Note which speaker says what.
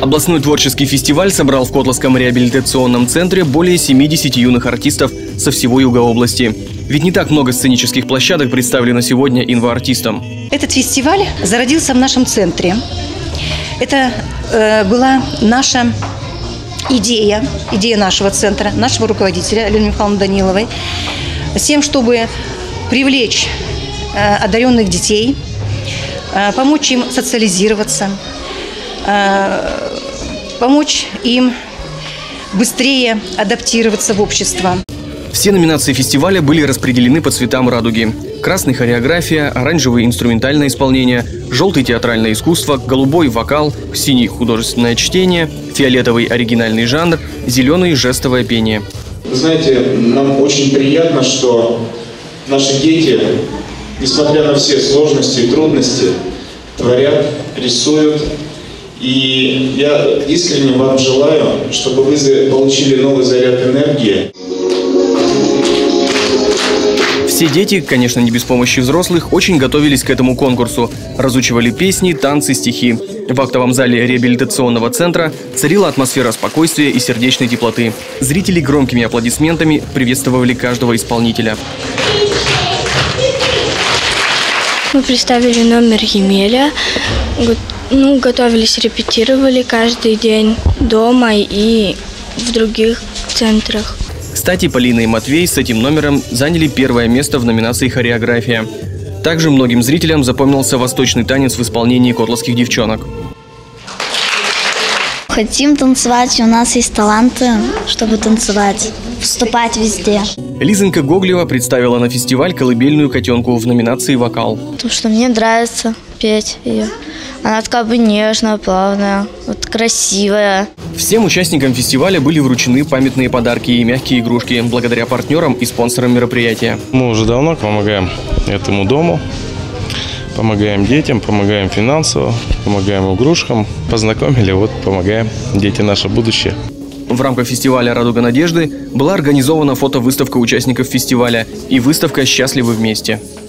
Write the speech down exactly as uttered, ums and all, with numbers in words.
Speaker 1: Областной творческий фестиваль собрал в Котловском реабилитационном центре более семидесяти юных артистов со всего юга области. Ведь не так много сценических площадок представлено сегодня инвоартистам.
Speaker 2: Этот фестиваль зародился в нашем центре. Это э, была наша идея, идея нашего центра, нашего руководителя Алены Михайловны Даниловой, с тем, чтобы привлечь э, одаренных детей, э, помочь им социализироваться, э, помочь им быстрее адаптироваться в общество.
Speaker 1: Все номинации фестиваля были распределены по цветам радуги. Красный – хореография, оранжевый – инструментальное исполнение, желтый – театральное искусство, голубой – вокал, синий – художественное чтение, фиолетовый – оригинальный жанр, зеленый – жестовое пение.
Speaker 3: Вы знаете, нам очень приятно, что наши дети, несмотря на все сложности и трудности, творят, рисуют. И я искренне вам желаю, чтобы вы получили новый заряд энергии.
Speaker 1: Все дети, конечно, не без помощи взрослых, очень готовились к этому конкурсу. Разучивали песни, танцы, стихи. В актовом зале реабилитационного центра царила атмосфера спокойствия и сердечной теплоты. Зрители громкими аплодисментами приветствовали каждого исполнителя.
Speaker 4: Мы представили номер Емеля. Ну, готовились, репетировали каждый день дома и в других центрах.
Speaker 1: Кстати, Полина и Матвей с этим номером заняли первое место в номинации «Хореография». Также многим зрителям запомнился восточный танец в исполнении котловских девчонок.
Speaker 5: Хотим танцевать, у нас есть таланты, чтобы танцевать, выступать везде.
Speaker 1: Лизонька Гоглева представила на фестиваль колыбельную котенку в номинации «Вокал».
Speaker 6: Потому что мне нравится петь ее. Она такая бы нежная, плавная, вот красивая.
Speaker 1: Всем участникам фестиваля были вручены памятные подарки и мягкие игрушки благодаря партнерам и спонсорам мероприятия.
Speaker 7: Мы уже давно помогаем этому дому, помогаем детям, помогаем финансово, помогаем игрушкам. Познакомили, вот помогаем. Дети – наше будущее.
Speaker 1: В рамках фестиваля «Радуга надежды» была организована фотовыставка участников фестиваля и выставка «Счастливы вместе».